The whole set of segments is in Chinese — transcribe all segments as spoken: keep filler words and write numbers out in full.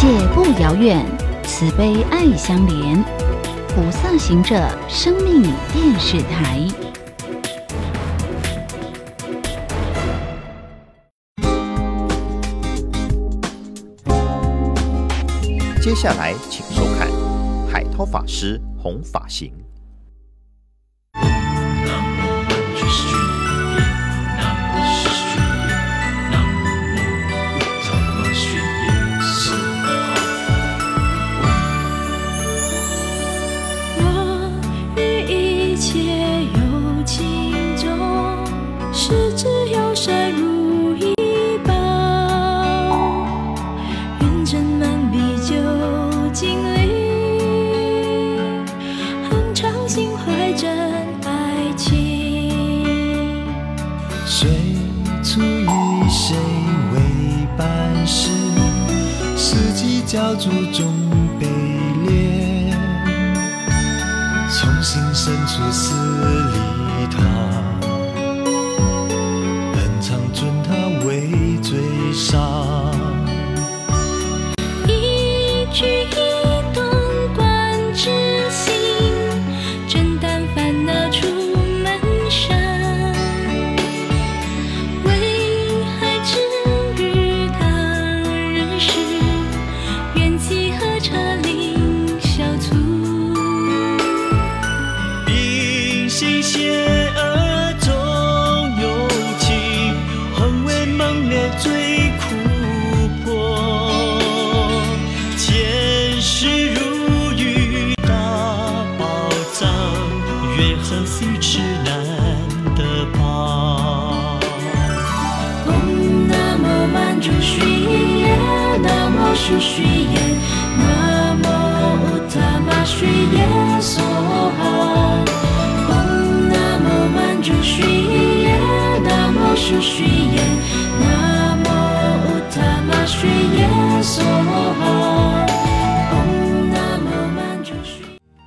界不遥远，慈悲爱相连。菩萨行者生命电视台。 接下来，请收看海涛法师弘法行。 教主终被炼，从心深处思利他，恩常尊他为最上。 一举一动观之心，真担烦恼出门山。为害之于他人世，缘起何彻令消除？ 因心邪恶中有情，恒为猛烈最苦迫。前世如遇大宝藏，缘何须持难得拔？ 嗡南无曼珠须耶，南无须须耶，南无乌塔玛须耶梭哈。嗡南无曼珠须耶，南无须须耶，南无乌塔玛须耶梭哈。嗡南无曼珠须。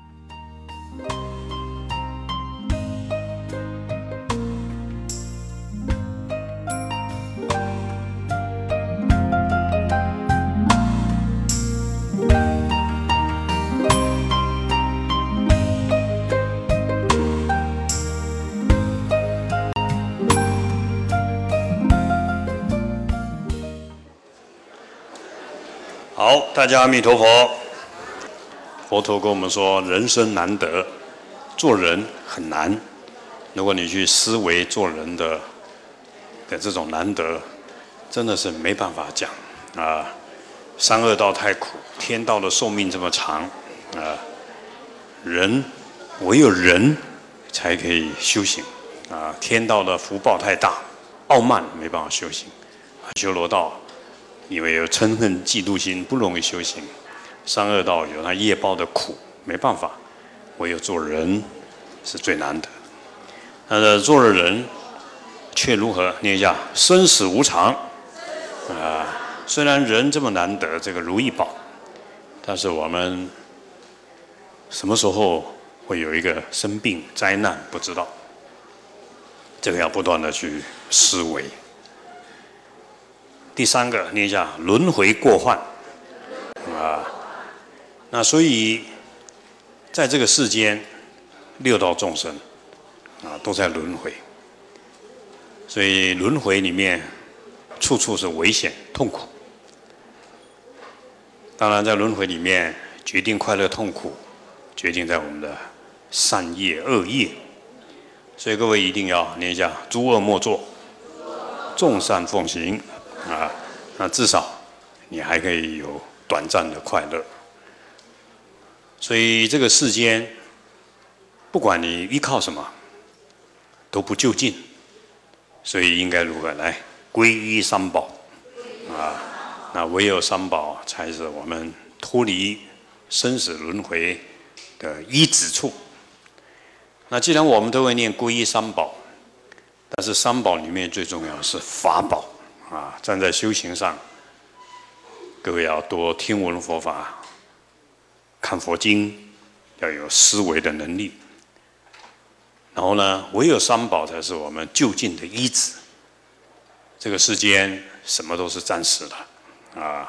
好，大家阿弥陀佛。佛陀跟我们说，人生难得，做人很难。如果你去思维做人的的这种难得，真的是没办法讲啊。三恶道太苦，天道的寿命这么长啊，人唯有人才可以修行啊。天道的福报太大，傲慢没办法修行。修罗道因为有嗔恨嫉妒心，不容易修行。三恶道有它业报的苦，没办法，唯有做人是最难的。那做了人，却如何？念一下：生死无常啊！虽然人这么难得这个如意宝，但是我们什么时候会有一个生病灾难？不知道，这个要不断的去思维。第三个，念一下轮回过患啊。那所以在这个世间，六道众生啊都在轮回，所以轮回里面处处是危险痛苦。当然，在轮回里面决定快乐痛苦，决定在我们的善业恶业。所以各位一定要念一下：诸恶莫作，众善奉行。啊，那至少你还可以有短暂的快乐。所以这个世间，不管你依靠什么，都不就近。所以应该如何来皈依三宝啊？那唯有三宝才是我们脱离生死轮回的依止处。那既然我们都会念皈依三宝，但是三宝里面最重要的是法宝。啊，站在修行上，各位要多听闻佛法，看佛经，要有思维的能力。然后呢，唯有三宝才是我们就近的依止。这个世间什么都是暂时的，啊，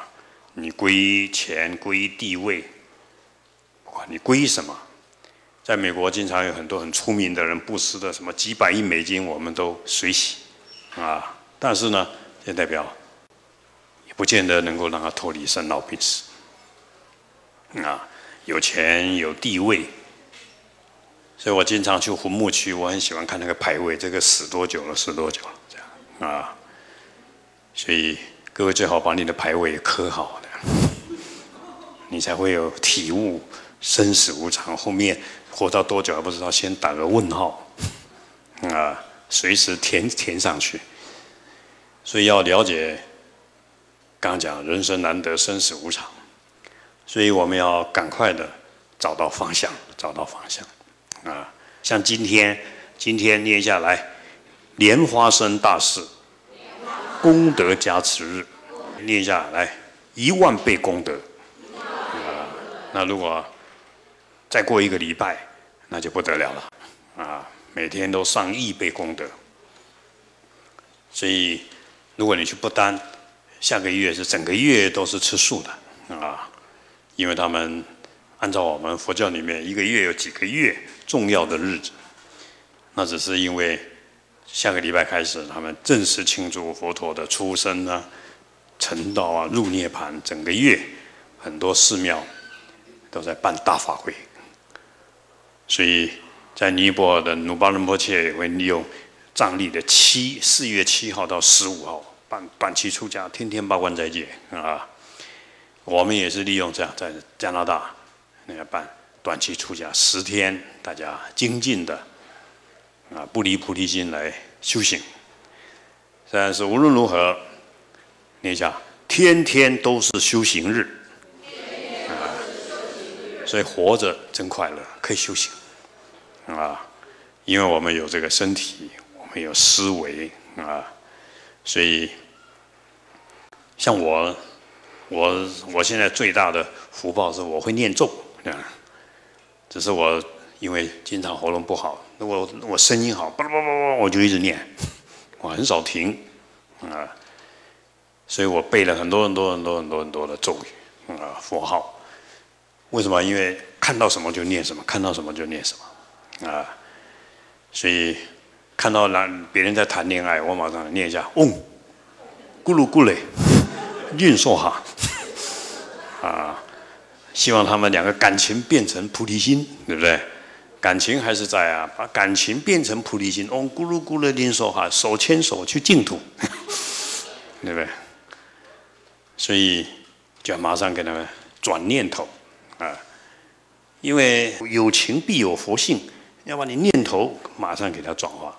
你皈依钱、皈依地位，不管你皈依什么，在美国经常有很多很出名的人布施的什么几百亿美金，我们都随喜啊。但是呢，这代表也不见得能够让他脱离生老病死啊。有钱有地位，所以我经常去坟墓区，我很喜欢看那个牌位，这个死多久了，死多久了，这样啊。所以各位最好把你的牌位刻好的，你才会有体悟生死无常，后面活到多久还不知道，先打个问号啊，随时填填上去。所以要了解，刚刚讲人生难得，生死无常。所以我们要赶快的找到方向，找到方向，啊，像今天，今天念下来，莲花生大士，功德加持日，念下来一万倍功德，啊，那如果再过一个礼拜，那就不得了了，啊，每天都上亿倍功德。所以，如果你去不丹，下个月是整个月都是吃素的，啊。因为他们按照我们佛教里面一个月有几个月重要的日子，那只是因为下个礼拜开始，他们正式庆祝佛陀的出生啊、成道啊、入涅槃，整个月很多寺庙都在办大法会。所以在尼泊尔的努巴仁波切也会利用藏历的七四月七号到十五号办短期出家，天天八关斋戒啊。我们也是利用这样，在加拿大那个办短期出家十天，大家精进的啊，不离菩提心来修行。但是无论如何，念一下，天天都是修行日啊，所以活着真快乐，可以修行啊，因为我们有这个身体，我们有思维啊，所以像我。我我现在最大的福报是我会念咒啊，只是我因为经常喉咙不好，如果我声音好，叭叭叭叭，我就一直念，我很少停啊，所以我背了很多很多很多很多很多的咒语啊佛号。为什么？因为看到什么就念什么，看到什么就念什么啊，所以看到男别人在谈恋爱，我马上念一下，嗡，咕噜咕嘞。运受哈，啊，希望他们两个感情变成菩提心，对不对？感情还是在啊，把感情变成菩提心，哦，咕噜咕噜运受哈，手牵手去净土，对不对？所以就要马上给他们转念头啊，因为有情必有佛性，要把你念头马上给它转化，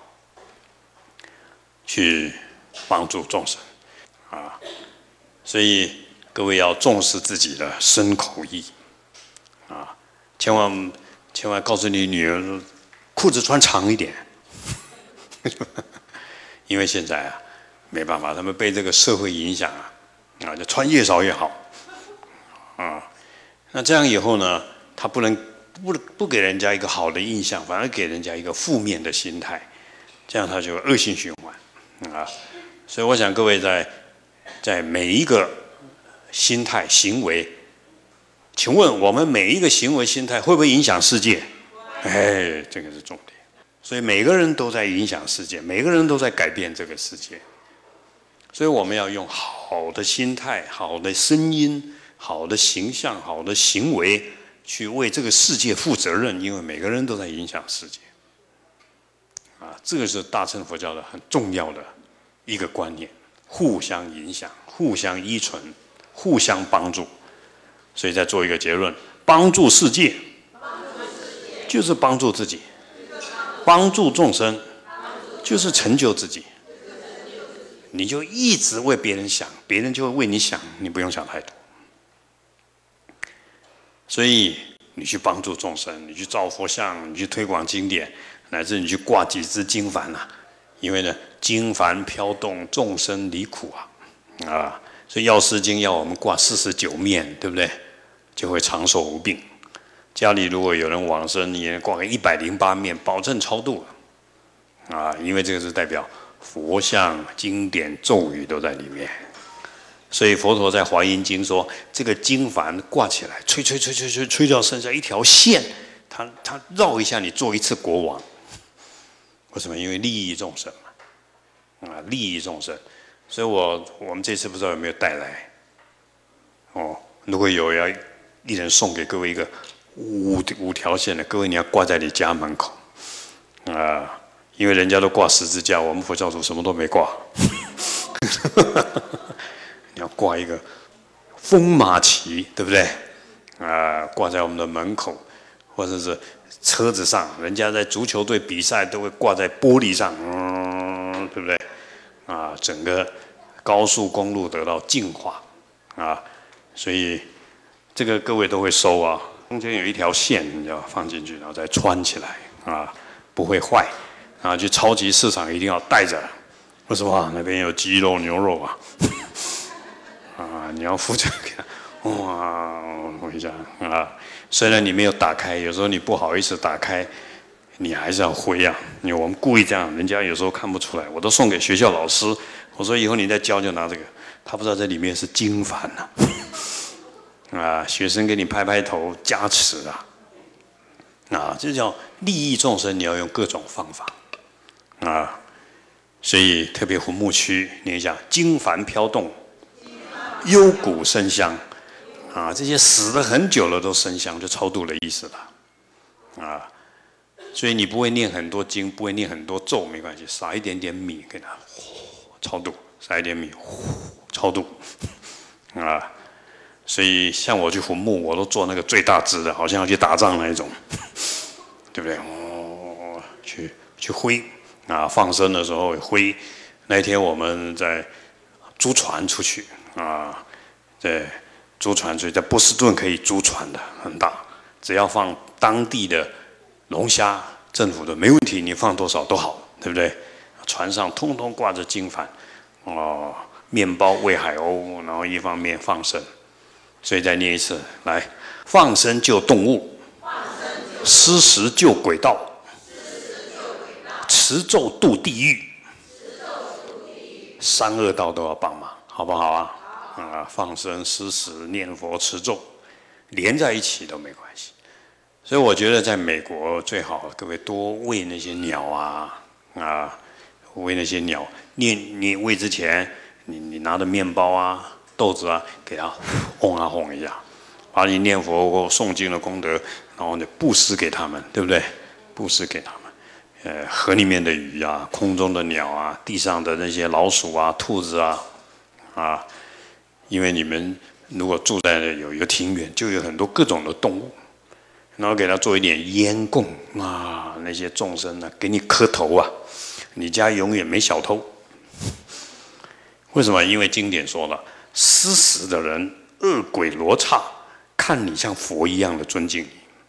去帮助众生啊。所以各位要重视自己的身口意，啊，千万千万告诉你女儿，裤子穿长一点，因为现在啊没办法，他们被这个社会影响啊，啊，就穿越少越好，啊，那这样以后呢，他不能不不给人家一个好的印象，反而给人家一个负面的心态，这样他就恶性循环，啊，所以我想各位在。在每一个心态行为，请问我们每一个行为心态会不会影响世界？哎，这个是重点。所以每个人都在影响世界，每个人都在改变这个世界。所以我们要用好的心态、好的声音、好的形象、好的行为，去为这个世界负责任。因为每个人都在影响世界。啊，这个是大乘佛教的很重要的一个观念。互相影响，互相依存，互相帮助，所以再做一个结论：帮助世界，就是帮助自己；帮助众生，就是成就自己。你就一直为别人想，别人就会为你想，你不用想太多。所以你去帮助众生，你去造佛像，你去推广经典，乃至你去挂几只经幡啊。因为呢，经幡飘动，众生离苦啊，啊，所以药师经要我们挂四十九面，对不对？就会长寿无病。家里如果有人往生，你也挂个一百零八面，保证超度啊！因为这个是代表佛像、经典、咒语都在里面， 所以佛陀在《华严经》说，这个经幡挂起来，吹吹吹吹吹，吹到剩下一条线，它它绕一下，你做一次国王。为什么？因为利益众生嘛，啊，利益众生。所以我我们这次不知道有没有带来，哦，如果有，要一人送给各位一个五五条线的，各位你要挂在你家门口，啊，因为人家都挂十字架，我们佛教徒什么都没挂。你要挂一个风马旗，对不对？啊，挂在我们的门口，或者是车子上，人家在足球队比赛都会挂在玻璃上，嗯，对不对？啊，整个高速公路得到净化，啊，所以这个各位都会收啊。中间有一条线，你要放进去，然后再穿起来，啊，不会坏。啊，去超级市场一定要带着。为什么？那边有鸡肉、牛肉啊，啊，你要负责给他，哇，我跟你讲啊，虽然你没有打开，有时候你不好意思打开，你还是要挥啊。因为我们故意这样，人家有时候看不出来，我都送给学校老师，我说以后你在教就拿这个，他不知道这里面是经幡呐，啊，学生给你拍拍头加持啊，啊，这叫利益众生，你要用各种方法，啊。所以特别虎目区念一下，经幡飘动，幽谷生香，啊，这些死了很久了都生香，就超度的意思了，啊，所以你不会念很多经，不会念很多咒没关系，撒一点点米给他，超度，撒一点米，超度，啊，所以像我去坟墓，我都做那个最大只的，好像要去打仗那一种，对不对？哦，去去挥。啊，放生的时候挥。那天我们在租船出去啊，对，租船出去，在波士顿可以租船的，很大，只要放当地的龙虾，政府的没问题，你放多少都好，对不对？船上通通挂着经幡，哦，面包喂海鸥，然后一方面放生，所以再念一次，来，放生救动物，施食救鬼道。持咒度地狱，三恶道都要帮忙，好不好啊？啊，放生、施食、念佛、持咒，连在一起都没关系。所以我觉得在美国最好，各位多喂那些鸟啊啊，喂那些鸟。念你喂之前，你你拿着面包啊、豆子啊，给它轰啊轰一下，把你念佛或诵经的功德，然后呢布施给他们，对不对？布施给他们。呃，河里面的鱼啊，空中的鸟啊，地上的那些老鼠啊、兔子啊，啊，因为你们如果住在有一个庭院，就有很多各种的动物，然后给它做一点烟供啊，那些众生呢，给你磕头啊，你家永远没小偷。为什么？因为经典说了，施食的人恶鬼罗刹看你像佛一样的尊敬你。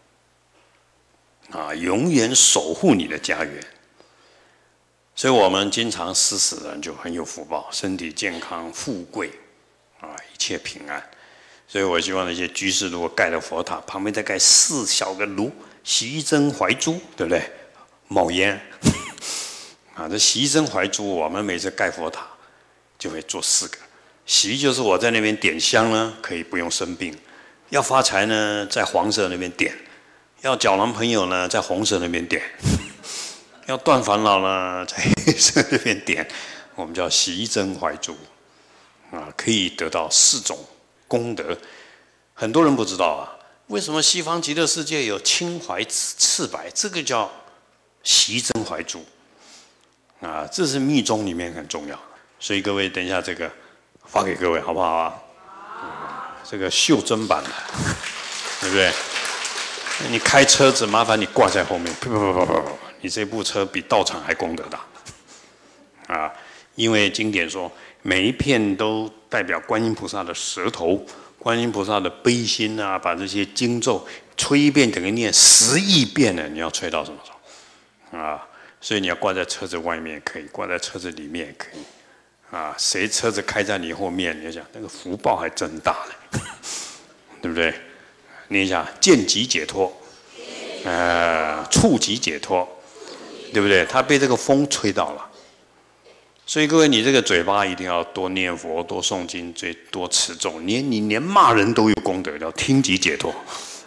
啊，永远守护你的家园，所以我们经常施食的人就很有福报，身体健康、富贵，啊，一切平安。所以我希望那些居士如果盖了佛塔，旁边再盖四小个炉，洗衣针、怀珠，对不对？冒烟，啊，这洗衣针、怀珠，我们每次盖佛塔就会做四个。洗衣就是我在那边点香呢，可以不用生病；要发财呢，在黄色那边点。要找男朋友呢，在红色那边点；要断烦恼呢，在黑色那边点。我们叫洗衣针怀珠，啊，可以得到四种功德。很多人不知道啊，为什么西方极乐世界有青怀赤白？这个叫洗衣针怀珠，啊，这是密宗里面很重要的。所以各位，等一下这个发给各位好不好啊？啊，这个袖珍版的，对不对？你开车子，麻烦你挂在后面，不不不不不，你这部车比道场还功德大，啊！因为经典说，每一片都代表观音菩萨的舌头，观音菩萨的悲心啊，把这些经咒吹一遍等于念十亿遍了，你要吹到什么时候？啊！所以你要挂在车子外面也可以，挂在车子里面也可以，啊！谁车子开在你后面，你就想那个福报还真大呢，对不对？念一下见即解脱，呃，触即解脱，对不对？他被这个风吹到了， 所以各位，你这个嘴巴一定要多念佛、多诵经、最多持咒。你你连骂人都有功德，叫听即解脱。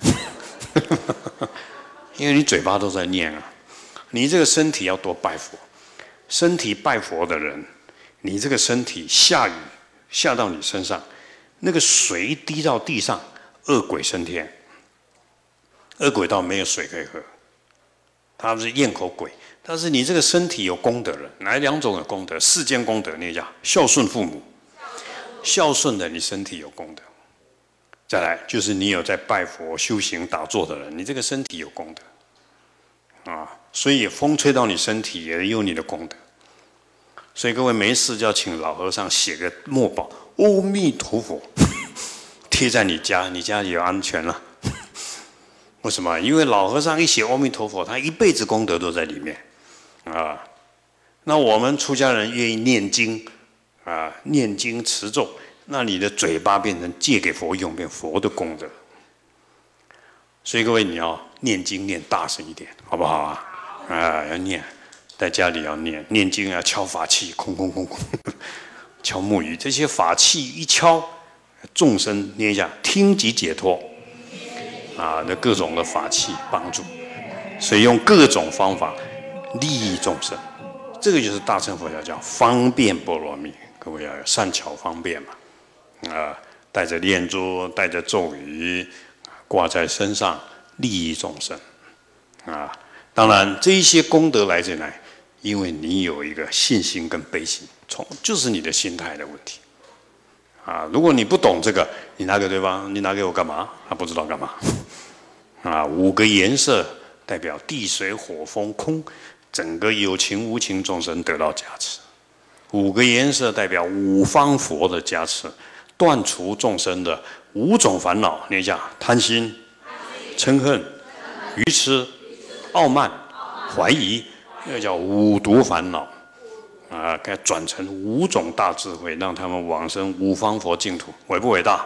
因为你嘴巴都在念啊，你这个身体要多拜佛。身体拜佛的人，你这个身体下雨下到你身上，那个水滴到地上，恶鬼升天。恶鬼道没有水可以喝，他们是咽口鬼。但是你这个身体有功德了，哪两种有功德？世间功德，那叫孝顺父母，孝顺的你身体有功德。再来就是你有在拜佛、修行、打坐的人，你这个身体有功德啊，所以风吹到你身体也有你的功德。所以各位没事就要请老和尚写个墨宝“阿弥陀佛”，贴在你家，你家也有安全了。为什么？因为老和尚一写“阿弥陀佛”，他一辈子功德都在里面。啊，那我们出家人愿意念经，啊，念经持咒，那你的嘴巴变成借给佛用，变佛的功德。所以各位，你要念经念大声一点，好不好啊？啊，要念，在家里要念，念经要敲法器，空空空空，敲木鱼，这些法器一敲，众生念一下，听即解脱。啊，那各种的法器帮助，所以用各种方法。利益众生，这个就是大乘佛教叫方便波罗蜜。各位要有善巧方便嘛，啊，带着念珠，带着咒语，挂在身上，利益众生，啊，当然这一些功德来自哪？因为你有一个信心跟悲心，从就是你的心态的问题，啊，如果你不懂这个，你拿给对方，你拿给我干嘛？他不知道干嘛，啊，五个颜色代表地水火风空。整个有情无情众生得到加持，五个颜色代表五方佛的加持，断除众生的五种烦恼。你讲贪心、嗔恨、愚痴、傲慢、怀疑，那个叫五毒烦恼啊，该转成五种大智慧，让他们往生五方佛净土，伟不伟大？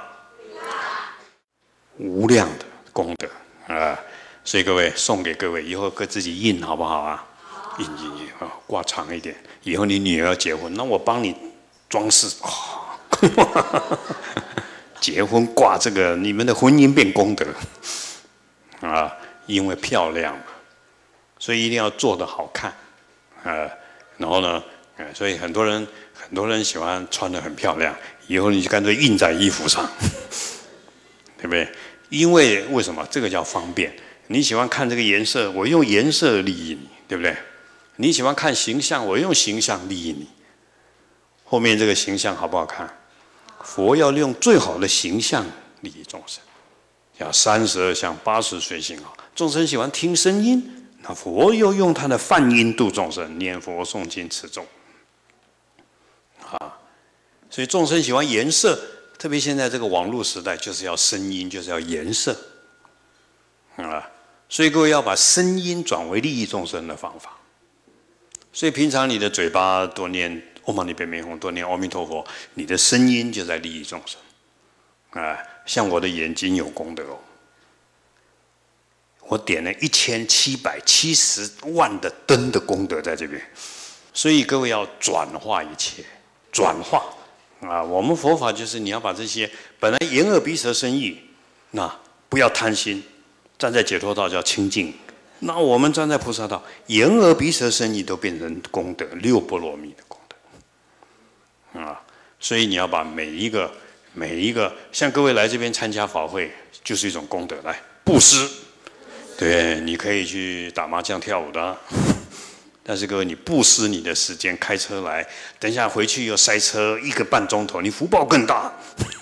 无量的功德啊！所以各位送给各位，以后各自己印好不好啊？印印印啊，挂长一点。以后你女儿结婚，那我帮你装饰。哦、结婚挂这个，你们的婚姻变功德啊，因为漂亮嘛，所以一定要做得好看啊。然后呢，所以很多人很多人喜欢穿得很漂亮，以后你就干脆印在衣服上，对不对？因为为什么？这个叫方便。你喜欢看这个颜色，我用颜色利益你，对不对？你喜欢看形象，我用形象利益你。后面这个形象好不好看？佛要用最好的形象利益众生，要三十二相、八十随行啊。众生喜欢听声音，那佛又用他的梵音度众生，念佛、诵经、持咒啊。所以众生喜欢颜色，特别现在这个网络时代，就是要声音，就是要颜色啊。所以各位要把声音转为利益众生的方法。所以平常你的嘴巴多念唵嘛呢叭咪吽，多念阿弥陀佛，你的声音就在利益众生。啊，像我的眼睛有功德哦，我点了一千七百七十万的灯的功德在这边。所以各位要转化一切，转化啊！我们佛法就是你要把这些本来眼耳鼻舌身意，那不要贪心，站在解脱道叫清净。那我们站在菩萨道，眼耳鼻舌身意都变成功德，六波罗蜜的功德啊！所以你要把每一个每一个，像各位来这边参加法会，就是一种功德。来布施，对，你可以去打麻将跳舞的，但是各位你布施你的时间，开车来，等一下回去又塞车一个半钟头，你福报更大，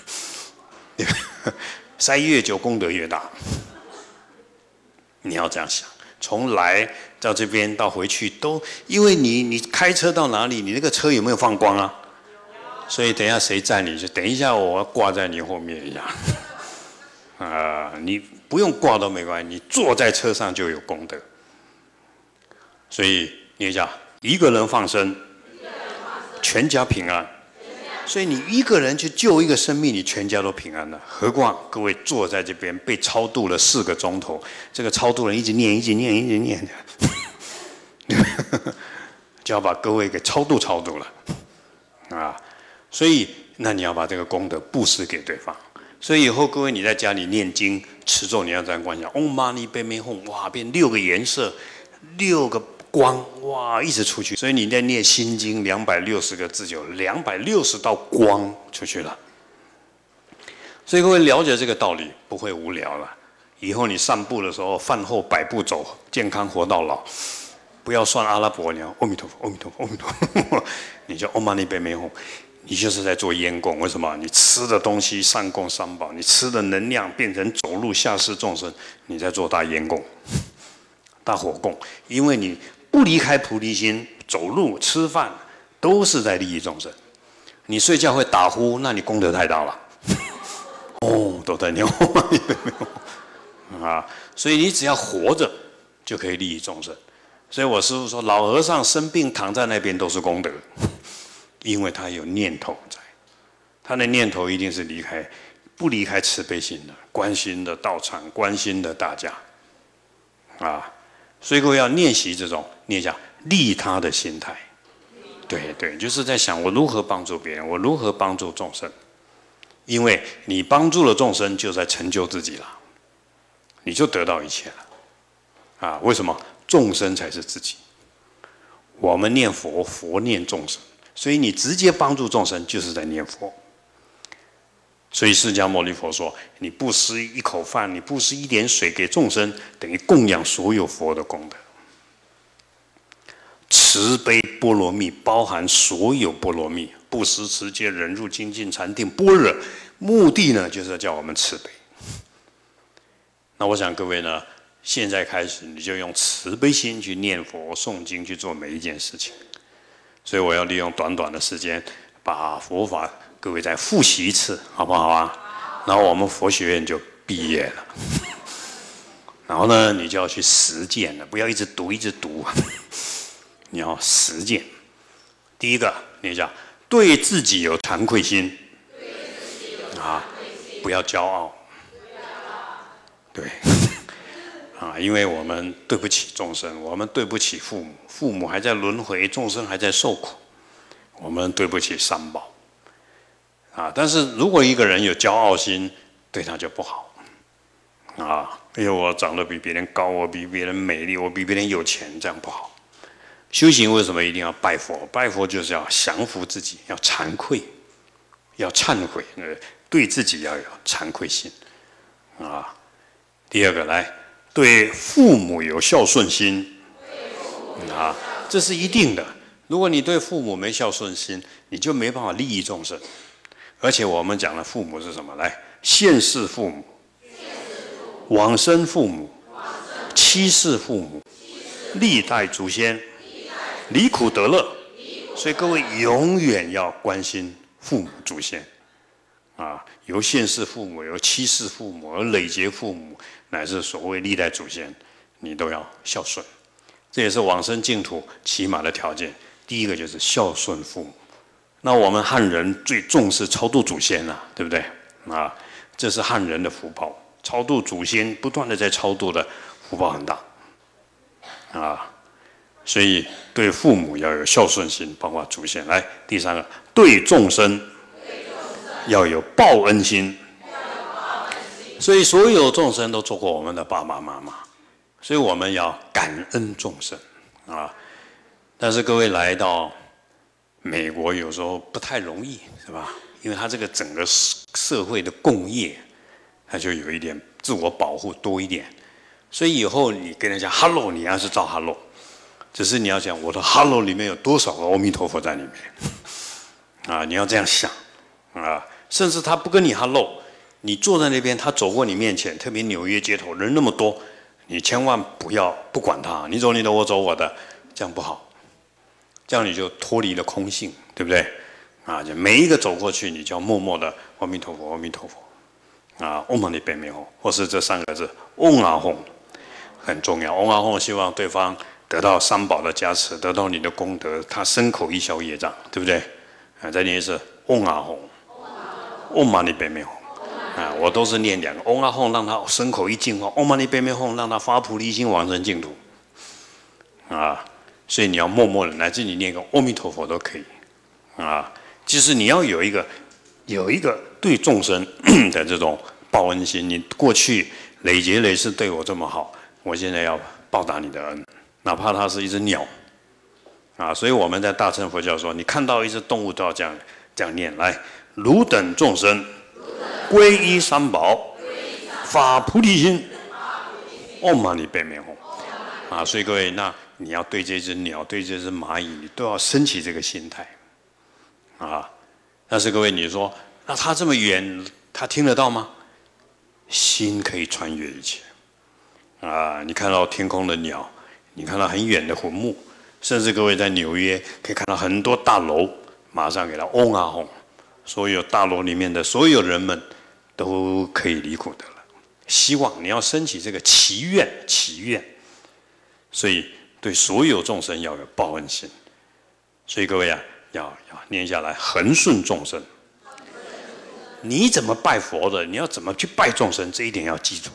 塞越久功德越大。你要这样想。从来到这边到回去都，因为你你开车到哪里，你那个车有没有放光啊？所以等一下谁载你，就等一下我要挂在你后面一样。啊，你不用挂都没关系，你坐在车上就有功德。所以你讲一个人放生，全家平安。所以你一个人去救一个生命，你全家都平安了。何况各位坐在这边被超度了四个钟头，这个超度人一直念，一直念，一直念，就要把各位给超度超度了。 啊，所以那你要把这个功德布施给对方。所以以后各位你在家里念经持咒，你要这样观想，Om Mani Padme Hum，哇，变六个颜色，六个光，哇，一直出去。所以你在念心经两百六十个字，就两百六十道光出去了。所以各位了解这个道理，不会无聊了。以后你散步的时候，饭后百步走，健康活到老。不要算阿拉伯，你要阿弥陀佛，阿弥陀佛，阿弥陀佛，你就 Om Mani Padme Hum。你就是在做烟供，为什么？你吃的东西上供三宝，你吃的能量变成走路下施众生，你在做大烟供、大火供。因为你不离开菩提心，走路、吃饭都是在利益众生。你睡觉会打呼，那你功德太大了。哦，都在念啊，所以你只要活着就可以利益众生。所以我师父说，老和尚生病躺在那边都是功德。因为他有念头在，他的念头一定是离开，不离开慈悲心的，关心的道场，关心的大家，啊，所以各位要练习这种念一下利他的心态，对对，就是在想我如何帮助别人，我如何帮助众生，因为你帮助了众生，就在成就自己了，你就得到一切了，啊，为什么？众生才是自己，我们念佛，佛念众生。所以你直接帮助众生，就是在念佛。所以释迦牟尼佛说：“你布施一口饭，你布施一点水给众生，等于供养所有佛的功德。慈悲波罗蜜包含所有波罗蜜，布施、持戒、忍辱、精进、禅定、般若，目的呢，就是叫我们慈悲。那我想各位呢，现在开始你就用慈悲心去念佛、诵经，去做每一件事情。”所以我要利用短短的时间，把佛法各位再复习一次，好不好啊？然后我们佛学院就毕业了。然后呢，你就要去实践了，不要一直读一直读，你要实践。第一个，你讲对自己有惭愧心，啊，不要骄傲，对。啊，因为我们对不起众生，我们对不起父母，父母还在轮回，众生还在受苦，我们对不起三宝。啊，但是如果一个人有骄傲心，对他就不好。啊，因为我长得比别人高，我比别人美丽，我比别人有钱，这样不好。修行为什么一定要拜佛？拜佛就是要降服自己，要惭愧，要忏悔，对自己要有惭愧心。啊，第二个来。对父母有孝顺心，啊，这是一定的。如果你对父母没孝顺心，你就没办法利益众生。而且我们讲的父母是什么？来，现世父母、往生父母、七世父母、历代祖先，离苦得乐。所以各位永远要关心父母祖先，啊，由现世父母、由七世父母、而累劫父母。乃至所谓历代祖先，你都要孝顺，这也是往生净土起码的条件。第一个就是孝顺父母。那我们汉人最重视超度祖先啊，对不对？啊，这是汉人的福报，超度祖先不断的在超度的福报很大啊。所以对父母要有孝顺心，包括祖先。来，第三个，对众生要有报恩心。所以所有众生都做过我们的爸爸妈妈，所以我们要感恩众生啊。但是各位来到美国有时候不太容易，是吧？因为他这个整个社会的共业，他就有一点自我保护多一点。所以以后你跟人家 hello， 你要是照 hello， 只是你要讲我的 hello 里面有多少个阿弥陀佛在里面啊？你要这样想啊。甚至他不跟你 hello。你坐在那边，他走过你面前，特别纽约街头人那么多，你千万不要不管他，你走你的，我走我的，这样不好，这样你就脱离了空性，对不对？啊，就每一个走过去，你就要默默的阿弥陀佛，阿弥陀佛，啊，Om Mani Padme Hum，或是这三个字 Om Ah Hum， 很重要。Om Ah Hum， 希望对方得到三宝的加持，得到你的功德，他身口意消业障，对不对？啊，再念一次 Om Ah Hum，Om Mani Padme Hum。啊，我都是念两个 Om Ah Hum， 让他身口一净化 ，Om Mani Padme Hum， 让他发菩提心往生净土。啊，所以你要默默的，乃至你念个阿弥陀佛都可以。啊， 就是你要有一个有一个对众生的这种报恩心。你过去累劫累世对我这么好，我现在要报答你的恩，哪怕它是一只鸟啊。所以我们在大乘佛教说，你看到一只动物都要这样这样念来：汝等众生皈依三宝，发菩提心，唵嘛呢叭咪吽啊。所以各位，那你要对这只鸟、对这只蚂蚁，你都要升起这个心态啊。但是各位，你说那它这么远，它听得到吗？心可以穿越一切啊！你看到天空的鸟，你看到很远的坟墓，甚至各位在纽约可以看到很多大楼，马上给它嗡啊轰，所有大楼里面的所有人们都可以离苦得乐。希望你要升起这个祈愿，祈愿，所以对所有众生要有报恩心。所以各位啊，要要念下来，恒顺众生。你怎么拜佛的？你要怎么去拜众生？这一点要记住。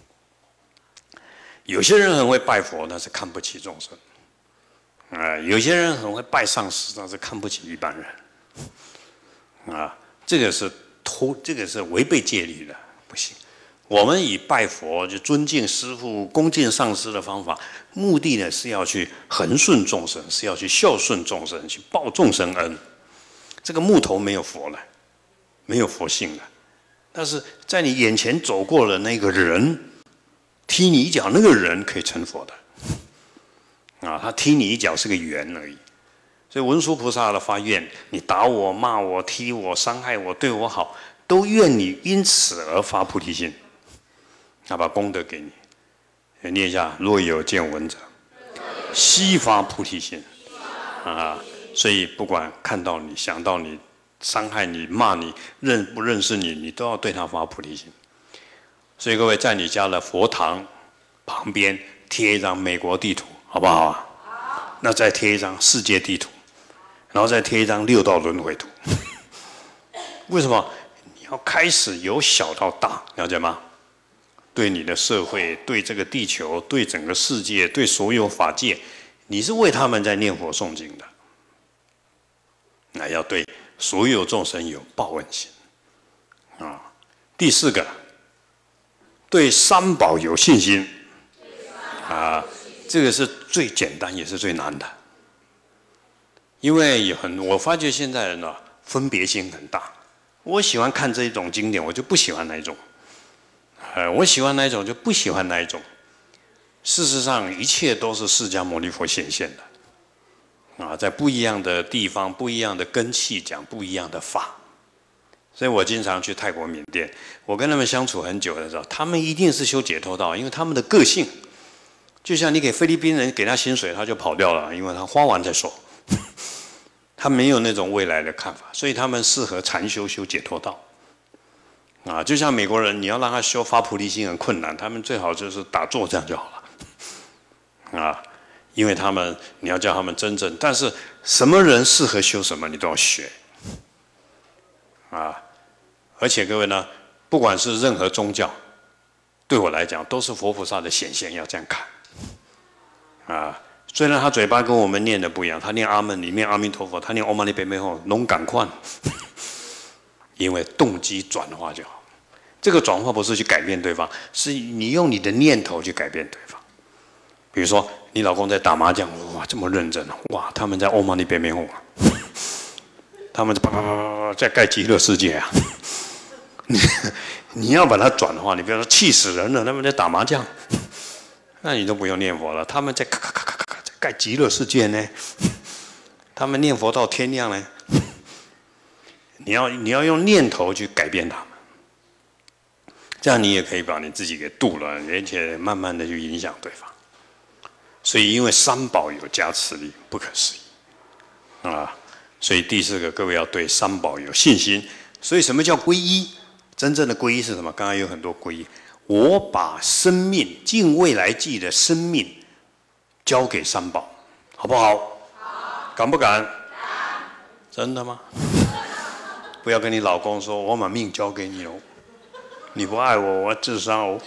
有些人很会拜佛，那是看不起众生；啊、呃，有些人很会拜上师，那是看不起一般人。啊，这个是偷，这个是违背戒律的，不行。我们以拜佛就尊敬师父、恭敬上师的方法，目的呢是要去恒顺众生，是要去孝顺众生，去报众生恩。这个木头没有佛了。没有佛性的，但是在你眼前走过了那个人，踢你一脚，那个人可以成佛的，啊，他踢你一脚是个缘而已。所以文殊菩萨的发愿，你打我、骂我、踢我、伤害我、对我好，都愿你因此而发菩提心，他把功德给你。念一下：若有见闻者，悉发菩提心。啊，所以不管看到你、想到你、伤害你、骂你、认不认识你，你都要对他发菩提心。所以各位，在你家的佛堂旁边贴一张美国地图，好不好啊？好。那再贴一张世界地图，然后再贴一张六道轮回图。为什么？你要开始由小到大，了解吗？对你的社会、对这个地球、对整个世界、对所有法界，你是为他们在念佛诵经的。那要对所有众生有报恩心啊。第四个，对三宝有信心啊，这个是最简单也是最难的。因为有很，我发觉现在人呢、啊、分别心很大。我喜欢看这一种经典，我就不喜欢那一种；呃，我喜欢那一种，就不喜欢那一种。事实上，一切都是释迦牟尼佛显现的。啊，在不一样的地方、不一样的根器讲不一样的法，所以我经常去泰国、缅甸，我跟他们相处很久的时候，他们一定是修解脱道，因为他们的个性，就像你给菲律宾人给他薪水，他就跑掉了，因为他花完再说，他没有那种未来的看法，所以他们适合禅修修解脱道。啊，就像美国人，你要让他修发菩提心很困难，他们最好就是打坐这样就好了。啊。因为他们，你要叫他们真正，但是什么人适合修什么，你都要学，啊！而且各位呢，不管是任何宗教，对我来讲都是佛菩萨的显现，要这样看，啊！虽然他嘴巴跟我们念的不一样，他念阿门，你念阿弥陀佛，他念唵嘛呢叭咪吽，拢赶快，因为动机转化就好。这个转化不是去改变对方，是你用你的念头去改变对方。比如说，你老公在打麻将，哇，这么认真，哇，他们在唵嘛呢叭咪吽，他们啪啪啪啪在盖极乐世界啊！你你要把它转化，你不要说气死人了，他们在打麻将，那你都不用念佛了，他们在咔咔咔咔咔在盖极乐世界呢，他们念佛到天亮呢。你要你要用念头去改变他们，这样你也可以把你自己给度了，而且慢慢的去影响对方。所以，因为三宝有加持力，不可思议啊！所以第四个，各位要对三宝有信心。所以，什么叫皈依？真正的皈依是什么？刚刚有很多皈依，我把生命尽未来际的生命交给三宝，好不好？好。敢不敢？敢。真的吗？不要跟你老公说，我把命交给你哦，你不爱我，我自杀哦。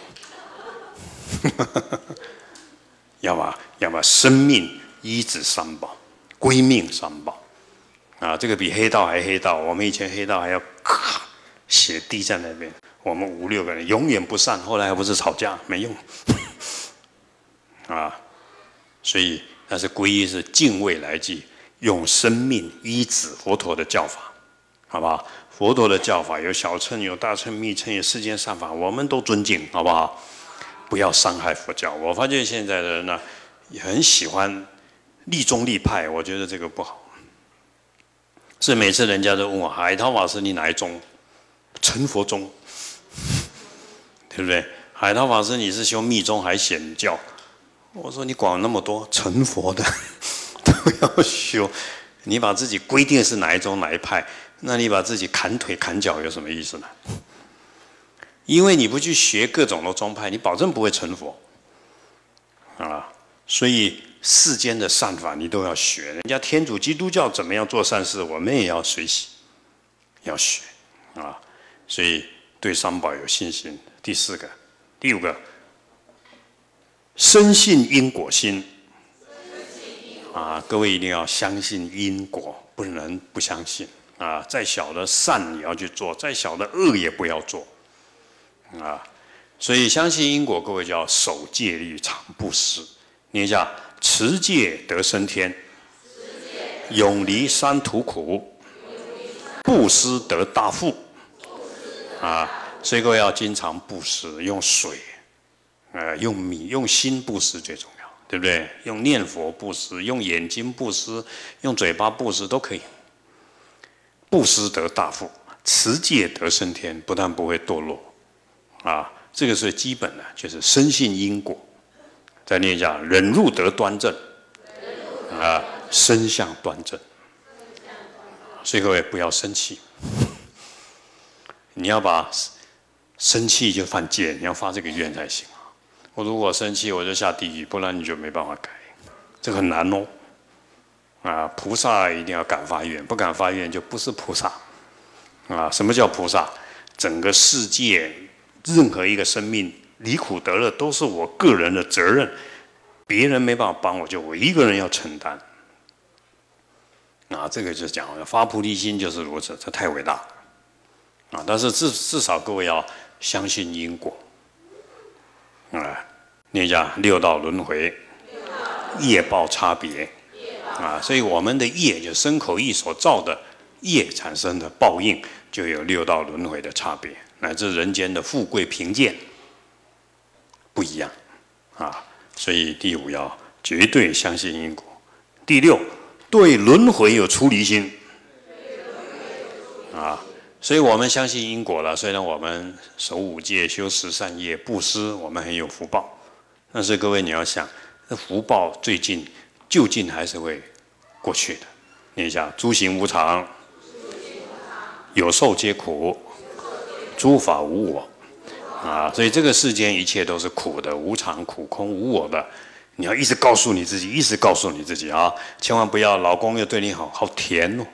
要把要把生命依止三宝，归命三宝， 啊，这个比黑道还黑道。我们以前黑道还要咔血滴在那边，我们五六个人永远不散，后来还不是吵架，没用啊。所以那是皈依是敬畏来记，用生命依止佛陀的教法，好不好？佛陀的教法有小乘，有大乘、密乘，有世间善法，我们都尊敬，好不好？不要伤害佛教。我发现现在的人呢，也很喜欢立宗立派，我觉得这个不好。是每次人家都问我，海涛法师你哪一宗？成佛宗，对不对？海涛法师你是修密宗还显教？我说你管那么多，成佛的都要修，你把自己规定是哪一宗哪一派？那你把自己砍腿砍脚有什么意思呢？因为你不去学各种的宗派，你保证不会成佛啊！所以世间的善法你都要学，人家天主基督教怎么样做善事，我们也要学习，要学啊！所以对三宝有信心。第四个，第五个，深信因果心啊！各位一定要相信因果，不能不相信。啊，再小的善也要去做，再小的恶也不要做，啊，所以相信因果，各位叫守戒律，常布施。念一下：持戒得升天，永离三途苦，布施得大富。啊，所以各位要经常布施，用水，呃，用米，用心布施最重要，对不对？用念佛布施，用眼睛布施，用嘴巴布施都可以。布施得大富，持戒得升天，不但不会堕落，啊，这个是基本的，就是深信因果。再念一下：忍辱得端正，啊，身相端正。所以各位不要生气，你要把生气就犯戒，你要发这个愿才行啊。我如果生气，我就下地狱，不然你就没办法改，这个很难哦。啊，菩萨一定要敢发愿，不敢发愿就不是菩萨。啊，什么叫菩萨？整个世界任何一个生命离苦得乐，都是我个人的责任，别人没办法帮我，就我一个人要承担。啊，这个就讲发菩提心就是如此，这太伟大了。啊，但是至至少各位要相信因果。啊，念一下六道轮回，业报差别。啊，所以我们的业就身口意所造的业产生的报应，就有六道轮回的差别，乃至人间的富贵贫贱不一样啊。所以第五要绝对相信因果。第六，对轮回有出离心啊。所以我们相信因果了，虽然我们守五戒、修十善业、布施，我们很有福报，但是各位你要想，那福报最近究竟还是会过去的。念一下：诸行无常，有受皆苦，诸法无我。啊，所以这个世间一切都是苦的，无常、苦、空、无我的。你要一直告诉你自己，一直告诉你自己啊，千万不要老公又对你好，好甜哦。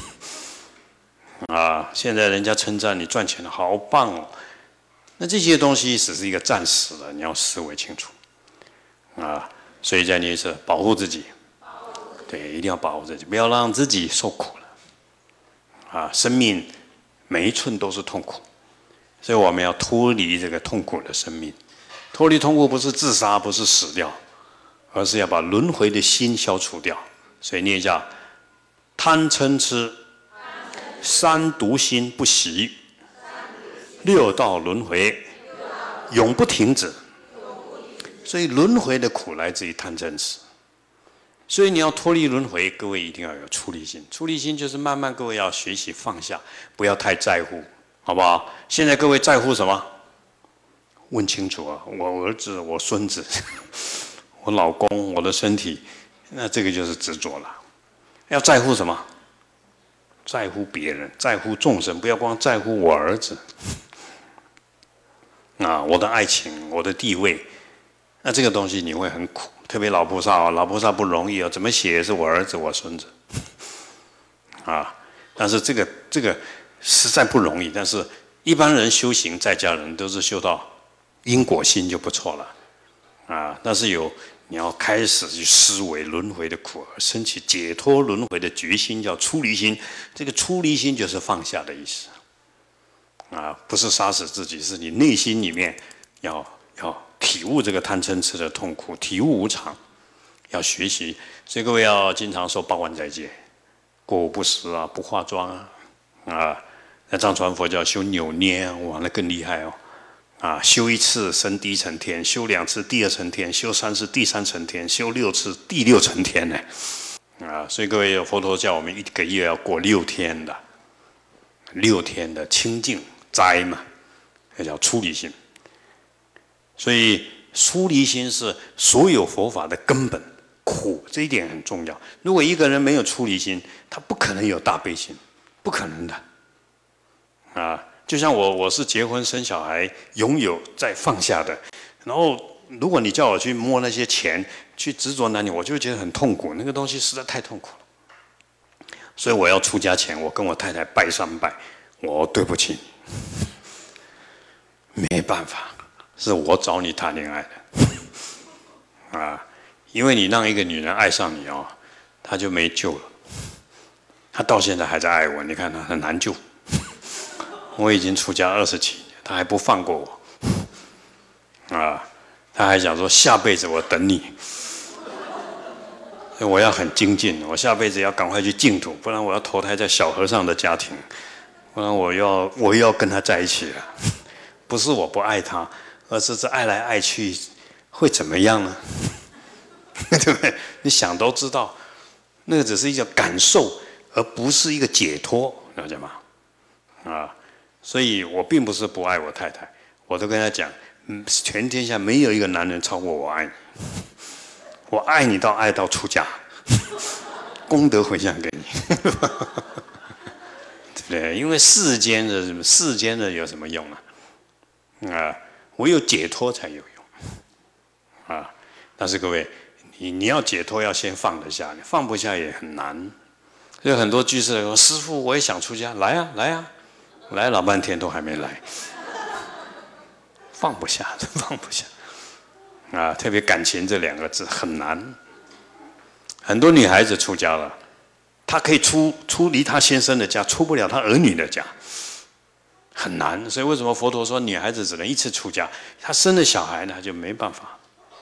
啊，现在人家称赞你赚钱了，好棒哦。那这些东西只是一个暂时的，你要思维清楚。啊，所以再念一次，保护自己。对，一定要保护自己，不要让自己受苦了。啊，生命每一寸都是痛苦，所以我们要脱离这个痛苦的生命。脱离痛苦不是自杀，不是死掉，而是要把轮回的心消除掉。所以念一下：贪嗔痴，三毒心不息，六道轮回永不停止。所以轮回的苦来自于贪嗔痴。所以你要脱离轮回，各位一定要有出离心。出离心就是慢慢各位要学习放下，不要太在乎，好不好？现在各位在乎什么？问清楚啊！我儿子，我孙子，我老公，我的身体，那这个就是执着了。要在乎什么？在乎别人，在乎众生，不要光在乎我儿子啊，我的爱情，我的地位，那这个东西你会很苦。特别老菩萨啊，老菩萨不容易啊，怎么写也是我儿子我孙子啊。但是这个这个实在不容易。但是一般人修行，在家人都是修到因果心就不错了啊。但是有你要开始去思维轮回的苦，而升起解脱轮回的决心，叫出离心。这个出离心就是放下的意思啊，不是杀死自己，是你内心里面要要体悟这个贪嗔痴的痛苦，体悟无常，要学习。所以各位要经常说八关斋戒，过午不食啊，不化妆啊，啊，那藏传佛教修扭捏，哇，那更厉害哦。啊，修一次升第一层天，修两次第二层天，修三次第三层天，修六次第六层天呢。啊，所以各位佛陀叫我们一个月要过六天的，六天的清净斋嘛，那叫出离心。所以出离心是所有佛法的根本，苦这一点很重要。如果一个人没有出离心，他不可能有大悲心，不可能的。啊。就像我，我是结婚生小孩，拥有再放下的。然后，如果你叫我去摸那些钱，去执着男女，我就会觉得很痛苦。那个东西实在太痛苦了。所以我要出家前，我跟我太太拜三拜，我对不起你，没办法，是我找你谈恋爱的啊，因为你让一个女人爱上你哦，她就没救了。她到现在还在爱我，你看她很难救。我已经出家二十七年，他还不放过我，啊，他还想说下辈子我等你，所以我要很精进，我下辈子要赶快去净土，不然我要投胎在小和尚的家庭，不然我要我又要跟他在一起了。不是我不爱他，而是这爱来爱去会怎么样呢？对不对？你想都知道，那个只是一个感受，而不是一个解脱，了解吗？啊。所以我并不是不爱我太太，我都跟她讲，嗯，全天下没有一个男人超过我爱你，我爱你到爱到出家，功德回向给你，对不对？因为世间的什么世间的有什么用啊？啊，唯有解脱才有用啊！但是各位，你你要解脱，要先放得下，你放不下也很难。所以很多居士说：“师父，我也想出家，来啊，来啊。”来老半天都还没来，放不下，放不下啊！特别感情这两个字很难。很多女孩子出家了，她可以出出离她先生的家，出不了她儿女的家，很难。所以为什么佛陀说女孩子只能一次出家？她生了小孩呢，就没办法。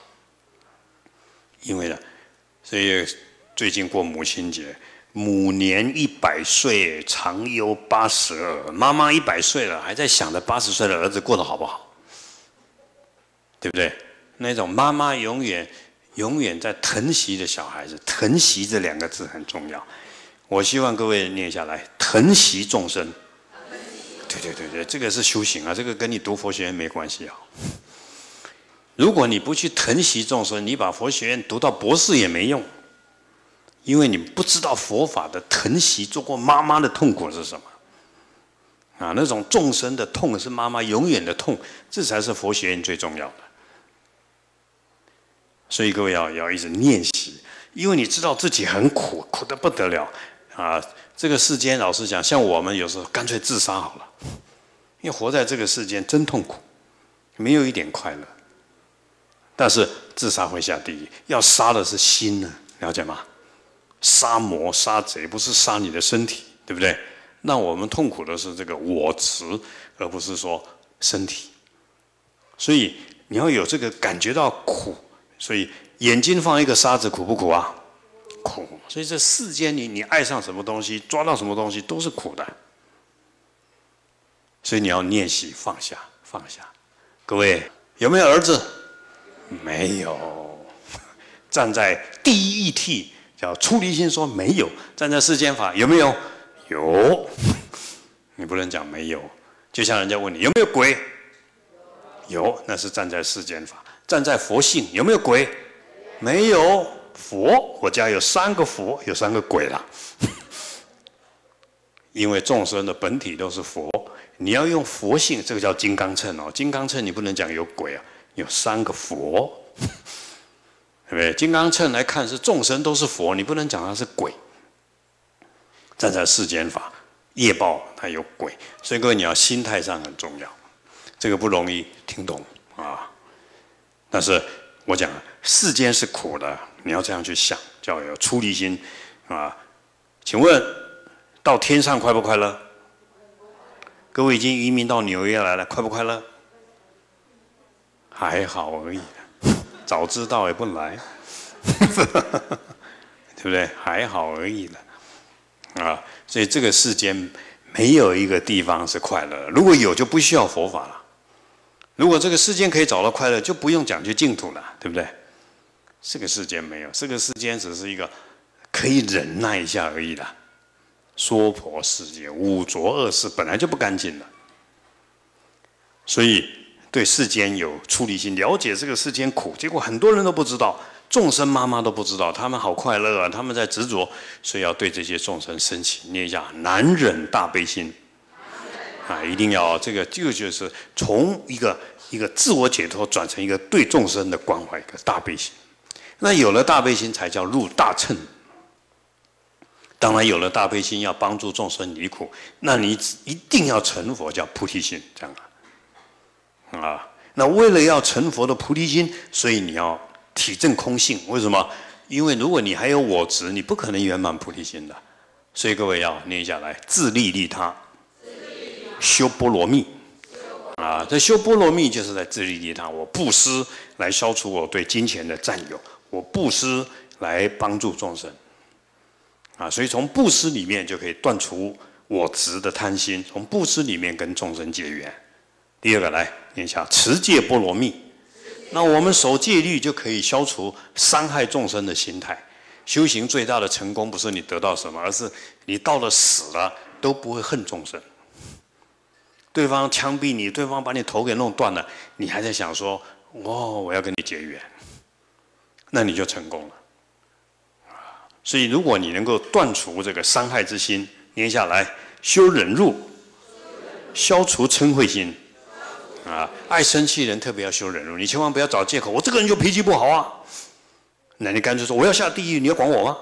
因为呢，所以最近过母亲节。母年一百岁，常忧八十儿。妈妈一百岁了，还在想着八十岁的儿子过得好不好，对不对？那种妈妈永远永远在疼惜的小孩子，疼惜这两个字很重要。我希望各位念下来，疼惜众生。对对对对，这个是修行啊，这个跟你读佛学院没关系啊。如果你不去疼惜众生，你把佛学院读到博士也没用。因为你不知道佛法的疼惜，做过妈妈的痛苦是什么啊？那种众生的痛是妈妈永远的痛，这才是佛学院最重要的。所以各位要要一直练习，因为你知道自己很苦，苦得不得了啊！这个世间老实讲，像我们有时候干脆自杀好了，因为活在这个世间真痛苦，没有一点快乐。但是自杀会下地狱，要杀的是心呢，了解吗？杀魔杀贼不是杀你的身体，对不对？让我们痛苦的是这个我执，而不是说身体。所以你要有这个感觉到苦，所以眼睛放一个沙子苦不苦啊？苦。所以这世间你你爱上什么东西，抓到什么东西都是苦的。所以你要练习放下，放下。各位有没有儿子？没有。站在第一义谛。叫出离心说没有，站在世间法有没有？有，你不能讲没有。就像人家问你有没有鬼，有，那是站在世间法。站在佛性有没有鬼？没有。佛，我家有三个佛，有三个鬼了。因为众生的本体都是佛，你要用佛性，这个叫金刚乘哦。金刚乘你不能讲有鬼啊，有三个佛。对不对？金刚乘来看是众生都是佛，你不能讲它是鬼。站在世间法，业报它有鬼，所以各位你要心态上很重要，这个不容易听懂啊。但是我讲世间是苦的，你要这样去想，叫有出离心啊。请问到天上快不快乐？各位已经移民到纽约来了，快不快乐？还好而已，早知道也不来，对不对？还好而已了啊。所以这个世间没有一个地方是快乐的，如果有就不需要佛法了。如果这个世间可以找到快乐，就不用讲究净土了，对不对？这个世间没有，这个世间只是一个可以忍耐一下而已啦。娑婆世界五浊恶世本来就不干净了，所以对世间有出离心，了解这个世间苦，结果很多人都不知道，众生妈妈都不知道，他们好快乐啊，他们在执着，所以要对这些众生生起，念一下难忍大悲心。啊，一定要这个，这个就是从一个一个自我解脱转成一个对众生的关怀，一个大悲心。那有了大悲心，才叫入大乘。当然，有了大悲心，要帮助众生离苦，那你一定要成佛，叫菩提心，这样啊。啊，那为了要成佛的菩提心，所以你要体证空性。为什么？因为如果你还有我执，你不可能圆满菩提心的。所以各位要念下来，自利利他。修波罗蜜啊，这修波罗蜜就是在自利利他。我布施来消除我对金钱的占有，我布施来帮助众生啊，所以从布施里面就可以断除我执的贪心，从布施里面跟众生结缘。第二个来念一下持戒波罗蜜，那我们守戒律就可以消除伤害众生的心态。修行最大的成功不是你得到什么，而是你到了死了都不会恨众生。对方枪毙你，对方把你头给弄断了，你还在想说：“哦，我要跟你结缘。”那你就成功了。所以，如果你能够断除这个伤害之心，念下来，修忍辱，消除嗔恚心。啊，爱生气人特别要修忍辱，你千万不要找借口，我这个人就脾气不好啊。那你干脆说：“我要下地狱，你要管我吗？”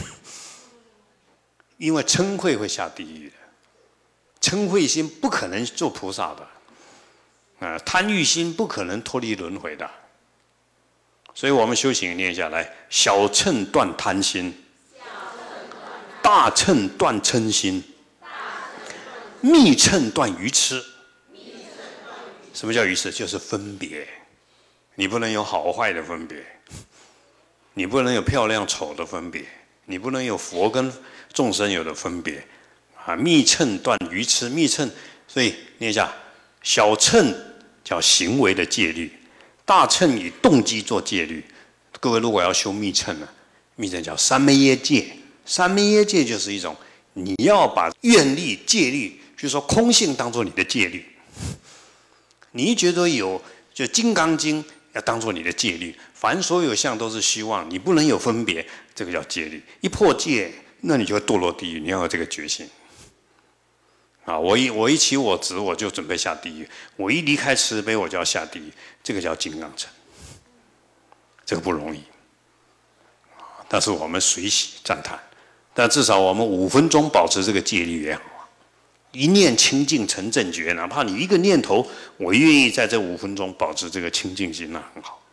因为嗔恚会下地狱的。嗔恚心不可能做菩萨的，啊，贪欲心不可能脱离轮回的，所以我们修行念下来：小乘断贪心，大乘断嗔心，密乘断愚痴。什么叫愚痴？就是分别，你不能有好坏的分别，你不能有漂亮丑的分别，你不能有佛跟众生有的分别。啊，密乘断愚痴，密乘，所以念一下，小乘叫行为的戒律，大乘以动机做戒律。各位如果要修密乘呢，密乘叫三昧耶戒，三昧耶戒就是一种你要把愿力、戒律，就是说空性当作你的戒律。你一觉得有，就《金刚经》要当作你的戒律，凡所有相都是虚妄，你不能有分别，这个叫戒律。一破戒，那你就会堕落地狱，你要有这个决心。啊，我一我一起我执，我就准备下地狱；我一离开慈悲，我就要下地狱。这个叫金刚乘，这个不容易。但是我们随喜赞叹，但至少我们五分钟保持这个戒律也好啊。一念清净成正觉，哪怕你一个念头，我愿意在这五分钟保持这个清净心，那很好。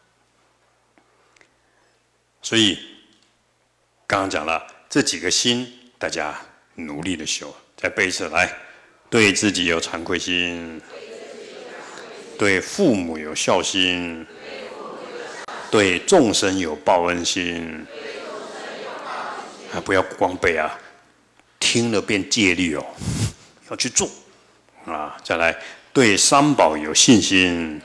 所以刚刚讲了这几个心，大家努力的修，再背一次来。对自己有惭愧心，对父母有孝心，对众生有报恩心。啊，不要光背啊，听了变戒律哦，要去做啊！再来，对三宝有信心，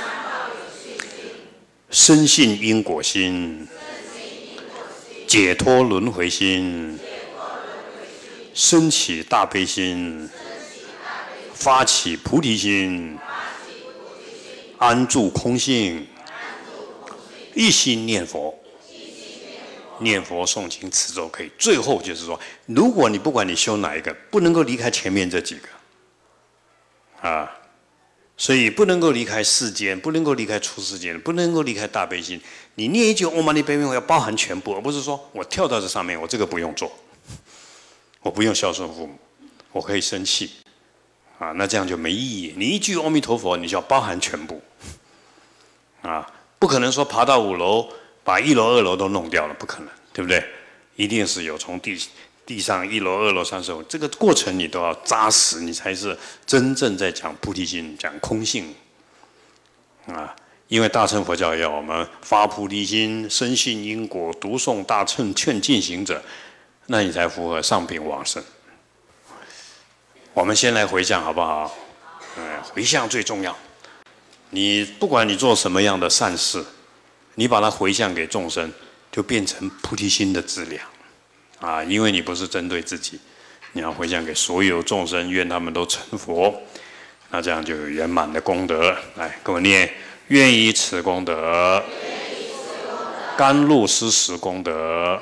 深信因果心，解脱轮回心，升起大悲心。发起菩提心，安住空性，一心念佛，念佛诵经持咒可以。最后就是说，如果你不管你修哪一个，不能够离开前面这几个啊，所以不能够离开世间，不能够离开出世间，不能够离开大悲心。你念一句唵嘛呢叭咪吽，要包含全部，而不是说我跳到这上面，我这个不用做，我不用孝顺父母，我可以生气。啊，那这样就没意义。你一句阿弥陀佛，你就要包含全部，啊， 不可能说爬到五楼把一楼、二楼都弄掉了，不可能，对不对？一定是有从地地上一楼、二楼、三楼，这个过程你都要扎实，你才是真正在讲菩提心、讲空性啊。因为大乘佛教要我们发菩提心、深信因果、读诵大乘劝进行者，那你才符合上品往生。我们先来回向好不好？嗯，回向最重要。你不管你做什么样的善事，你把它回向给众生，就变成菩提心的资粮啊！因为你不是针对自己，你要回向给所有众生，愿他们都成佛，那这样就有圆满的功德。来，跟我念。愿以此功德，甘露施食功德，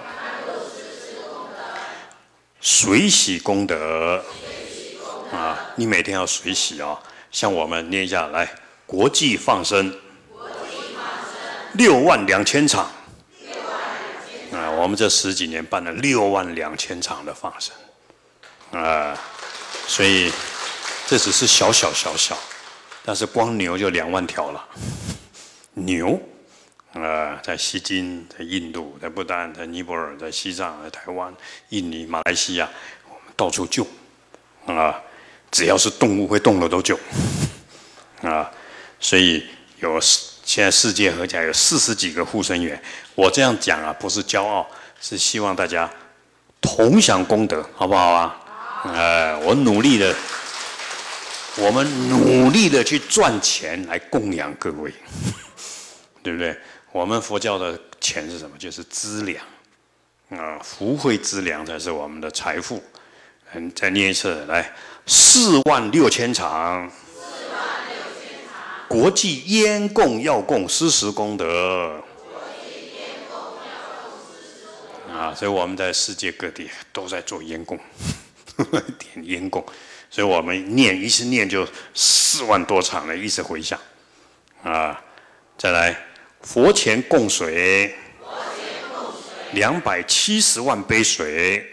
水洗功德啊！你每天要水洗啊！像我们念一下来，国际放生，六万两千场啊！我们这十几年办了六万两千场的放生啊！所以这只是小小小小。但是光牛就两万条了，牛，啊、呃，在西京、在印度、在不丹、在尼泊尔、在西藏、在台湾、印尼、马来西亚，我们到处救，啊、呃，只要是动物会动的都救，啊、呃，所以有现在世界合起来有四十几个护生员。我这样讲啊，不是骄傲，是希望大家同享功德，好不好啊？呃，我努力的。我们努力的去赚钱来供养各位，对不对？我们佛教的钱是什么？就是资粮啊，福慧资粮才是我们的财富。嗯，再念一次，来，四万六千场，国际烟供药供施食功德啊，所以我们在世界各地都在做烟供，点烟供。所以我们念一次念就四万多场了，一直回向，啊，再来佛前供水，两百七十万杯水，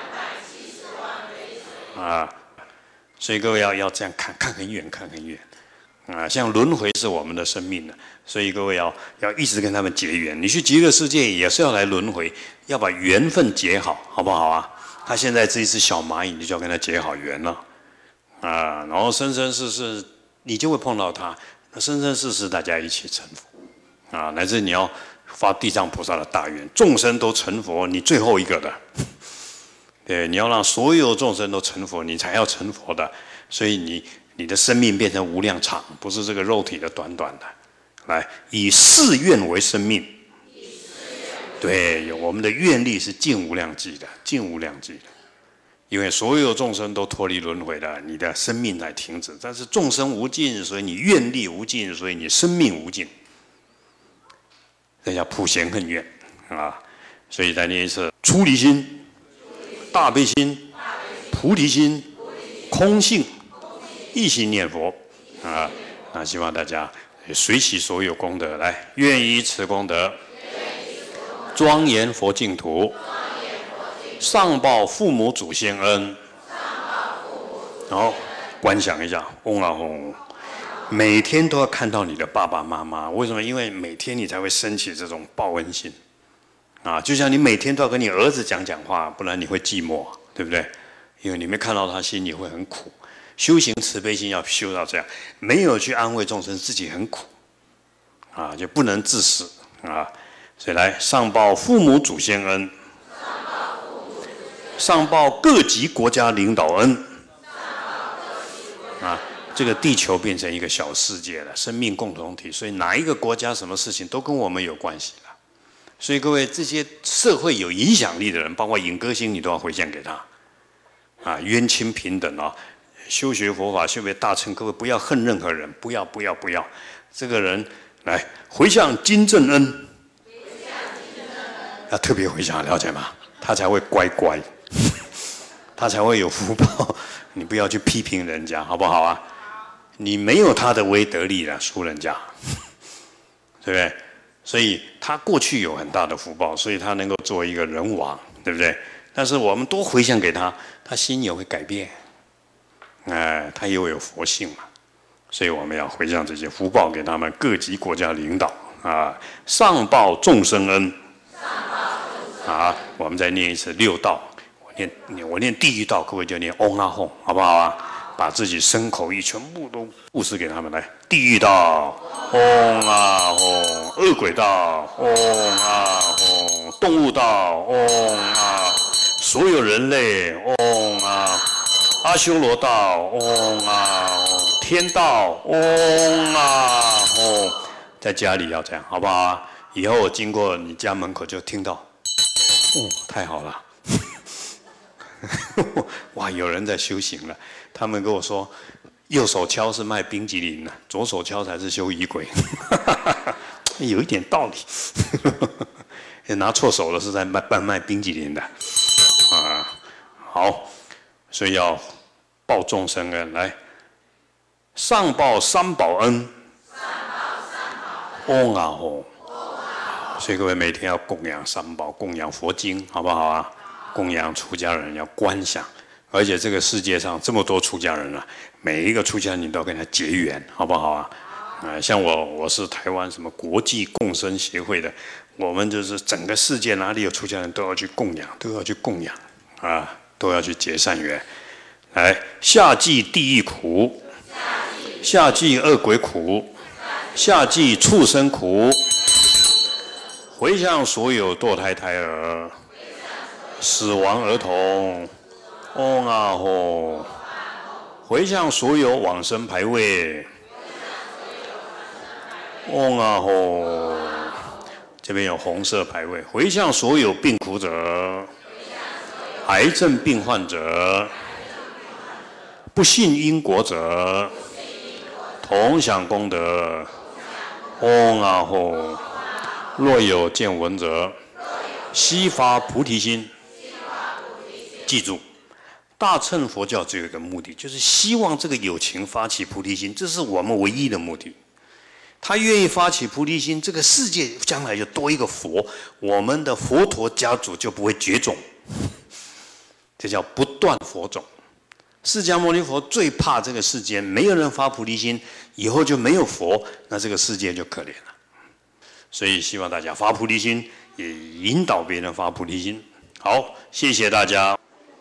啊，所以各位要要这样看，看很远，看很远，啊，像轮回是我们的生命的，所以各位要要一直跟他们结缘。你去极乐世界也是要来轮回，要把缘分结好，好不好啊？他现在是一只小蚂蚁，你就要跟他结好缘了。啊，然后生生世世你就会碰到他，那生生世世大家一起成佛，啊，乃至你要发地藏菩萨的大愿，众生都成佛，你最后一个的，对，你要让所有众生都成佛，你才要成佛的，所以你你的生命变成无量长，不是这个肉体的短短的，来以誓愿为生命，对，我们的愿力是尽无量计的，尽无量计的。因为所有众生都脱离轮回了，你的生命才停止。但是众生无尽，所以你愿力无尽，所以你生命无尽。这叫普贤恨愿啊！所以再念一次：出离心、大悲心、菩提心、空性，一心念佛啊！那希望大家随喜所有功德，来愿以此功德，庄严佛净土。上报父母祖先恩，然后观想一下，嗡啊吽，每天都要看到你的爸爸妈妈。为什么？因为每天你才会升起这种报恩心啊！就像你每天都要跟你儿子讲讲话，不然你会寂寞，对不对？因为你没看到他，心里会很苦。修行慈悲心要修到这样，没有去安慰众生，自己很苦啊，就不能自私啊。所以来上报父母祖先恩。上报各级国家领导恩，啊，这个地球变成一个小世界了，生命共同体，所以哪一个国家什么事情都跟我们有关系了。所以各位，这些社会有影响力的人，包括影歌星，你都要回向给他，啊，冤亲平等啊，修学佛法，修为大乘，各位不要恨任何人，不要不要不要，这个人来回向金正恩，要特别回向，了解吗？他才会乖乖。他才会有福报，你不要去批评人家，好不好啊？你没有他的威德力了，输人家，对不对？所以他过去有很大的福报，所以他能够做一个人王，对不对？但是我们多回向给他，他心也会改变，哎、呃，他又有佛性嘛，所以我们要回向这些福报给他们各级国家领导啊，上报众生恩。啊，我们再念一次六道。我念我念第一道，各位就念嗡啊吽，好不好啊？把自己身口意全部都布施给他们来。地狱道，嗡啊吽；恶鬼道，嗡啊吽；动物道，嗡啊；所有人类，嗡啊；阿修罗道，嗡啊吽；天道，嗡啊吽。在家里要这样，好不好啊？以后我经过你家门口就听到，哦，太好了。哇，有人在修行了。他们跟我说，右手敲是卖冰淇淋的，左手敲才是修仪轨。有一点道理。拿错手了是在卖贩卖冰淇淋的。啊，好，所以要报众生恩，来，上报三宝恩。嗡啊吽。所以各位每天要供养三宝，供养佛经，好不好啊？供养出家人要观想，而且这个世界上这么多出家人啊，每一个出家人你都要跟他结缘，好不好啊？啊，像我我是台湾什么国际共生协会的，我们就是整个世界哪里有出家人都要去供养，都要去供养啊，都要去结善缘。来，下济地狱苦，下济恶鬼苦，下济畜生苦。回向所有堕胎胎儿、死亡儿童，嗡啊吽；回向所有往生牌位，嗡啊吽。这边有红色牌位，回向所有病苦者、癌症病患者、不信因果者，同享功德，嗡啊吽。若有见闻者，悉发菩提心。记住，大乘佛教只有一个目的，就是希望这个有情发起菩提心，这是我们唯一的目的。他愿意发起菩提心，这个世界将来就多一个佛，我们的佛陀家族就不会绝种。这叫不断佛种。释迦牟尼佛最怕这个世间没有人发菩提心，以后就没有佛，那这个世界就可怜了。所以希望大家发菩提心，也引导别人发菩提心。好，谢谢大家。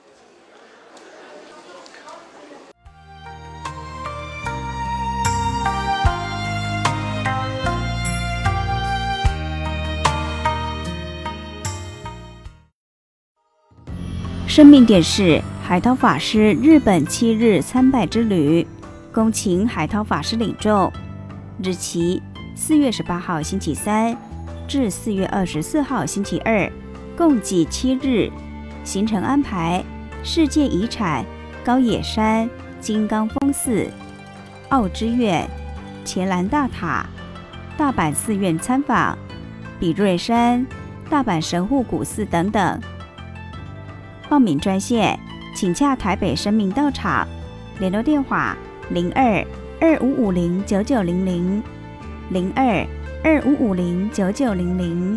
生命点是海涛法师日本七日参拜之旅，恭请海涛法师领众。日期四月十八号星期三至四月二十四号星期二，共计七日。行程安排：世界遗产高野山金刚峰寺、奥之院、伽蓝大塔、大阪寺院参访、比瑞山、大阪神户古寺等等。报名专线，请洽台北生命道场，联络电话零二二五五零九九零零。零二二五五零九九零零。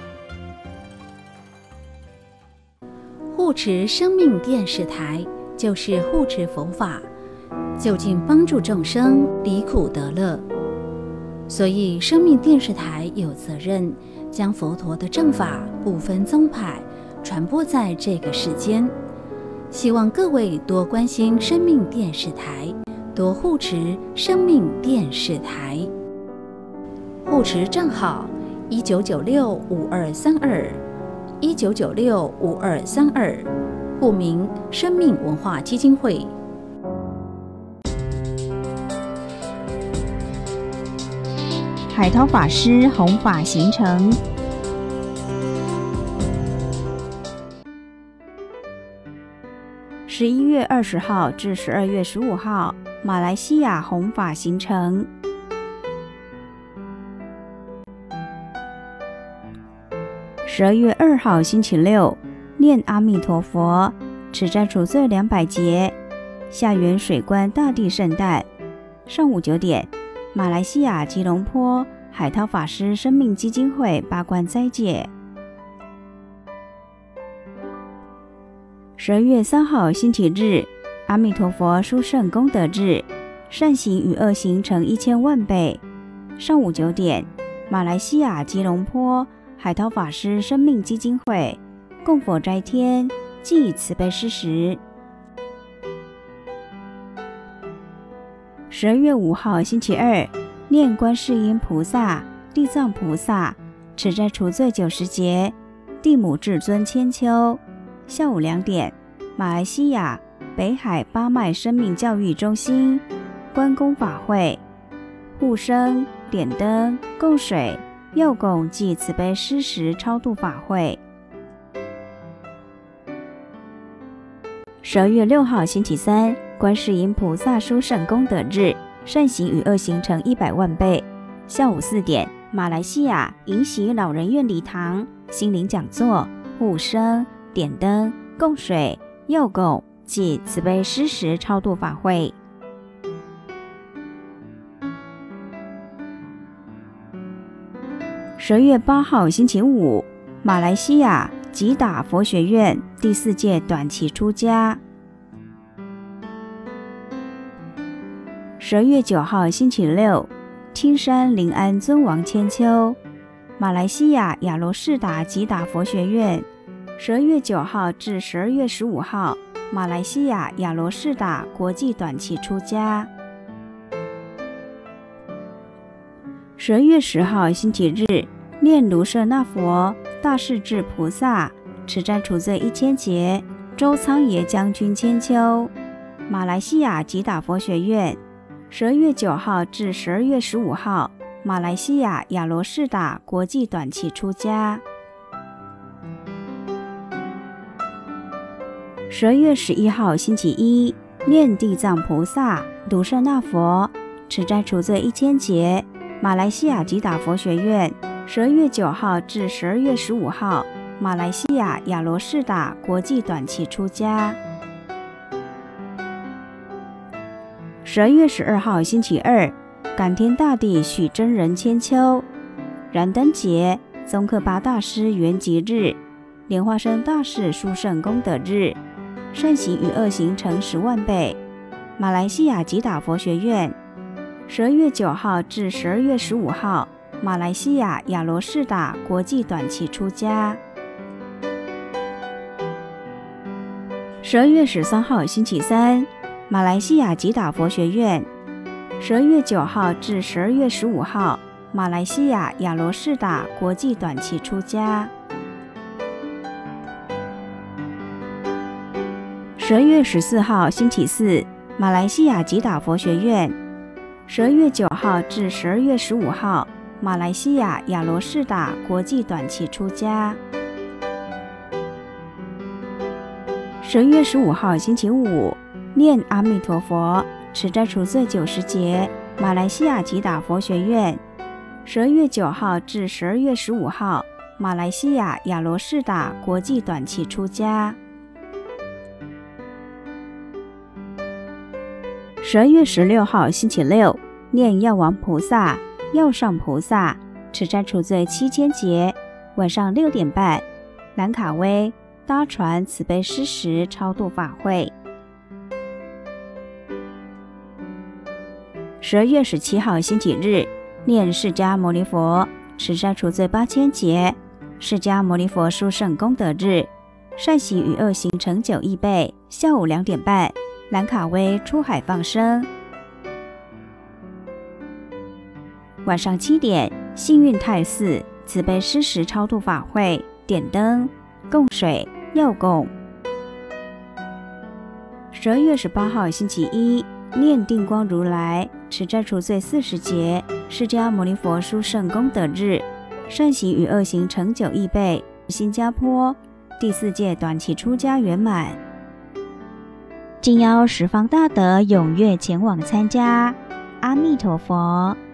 护持生命电视台就是护持佛法，就近帮助众生离苦得乐。所以生命电视台有责任将佛陀的正法不分宗派传播在这个世间。希望各位多关心生命电视台，多护持生命电视台。护持账号一九九六五二三二，一九九六五二三二，户名生命文化基金会。 海涛法师弘法行程。十一月二十号至十二月十五号，马来西亚弘法行程。十二月二号星期六，念阿弥陀佛，持斋除罪两百劫，下元水关大地圣诞。上午九点，马来西亚吉隆坡海涛法师生命基金会八关斋戒。十二月三号星期日，阿弥陀佛殊胜功德日，善行与恶行成一千万倍。上午九点， 马来西亚吉隆坡海涛法师生命基金会供佛斋天祭慈悲施食。十二月五号星期二，念观世音菩萨、地藏菩萨持斋除罪九十节，地母至尊千秋。下午两点，马来西亚北海八脉生命教育中心关公法会，护生、点灯、供水、佑供暨慈悲施食超度法会。十二月六号星期三，观世音菩萨殊胜功德日，善行与恶行成一百万倍。下午四点，马来西亚迎喜老人院礼堂心灵讲座、护生、点灯、供水、佑供暨慈悲施食超度法会。十二月八号星期五，马来西亚吉打佛学院第四届短期出家。十二月九号星期六，青山临安尊王千秋，马来西亚亚罗士打吉打佛学院。十二月九号至十二月十五号，马来西亚亚罗士打国际短期出家。十二月十号星期日，念卢舍那佛大势至菩萨持斋除罪一千节，周仓爷将军千秋，马来西亚吉打佛学院。十二月九号至十二月十五号，马来西亚亚罗士打国际短期出家。十二月十一号星期一，念地藏菩萨卢舍那佛持斋除罪一千节，马来西亚吉打佛学院。十二月九号至十二月十五号，马来西亚亚罗士打国际短期出家。十二月十二号星期二，感天大帝许真人千秋，燃灯节宗喀巴大师圆寂日，莲花生大士殊胜功德日，善行与恶行成十万倍。马来西亚吉打佛学院。十二月九号至十二月十五号，马来西亚亚罗士打国际短期出家。十二月十三号星期三，马来西亚吉打佛学院。十二月九号至十二月十五号，马来西亚亚罗士打国际短期出家。十二月十四号星期四，马来西亚吉打佛学院。十二月九号至十二月十五号，马来西亚亚罗士打国际短期出家。十二月十五号星期五，念阿弥陀佛持斋除罪九十节，马来西亚吉打佛学院。十二月九号至十二月十五号，马来西亚亚罗士打国际短期出家。十二月十六号星期六，念药王菩萨、药上菩萨持斋除罪七千节，晚上六点半，兰卡威搭船慈悲施食超度法会。十二月十七号星期日，念释迦牟尼佛持斋除罪八千节，释迦牟尼佛殊胜功德日，善行与恶行成九亿倍。下午两点半，兰卡威出海放生。晚上七点，幸运泰寺慈悲施食超度法会，点灯、供水、佑供。十二月十八号星期一，念定光如来持斋除罪四十节，释迦牟尼佛殊胜功德日，善行与恶行成九亿倍。新加坡第四届短期出家圆满。敬邀十方大德踊跃前往参加。阿弥陀佛。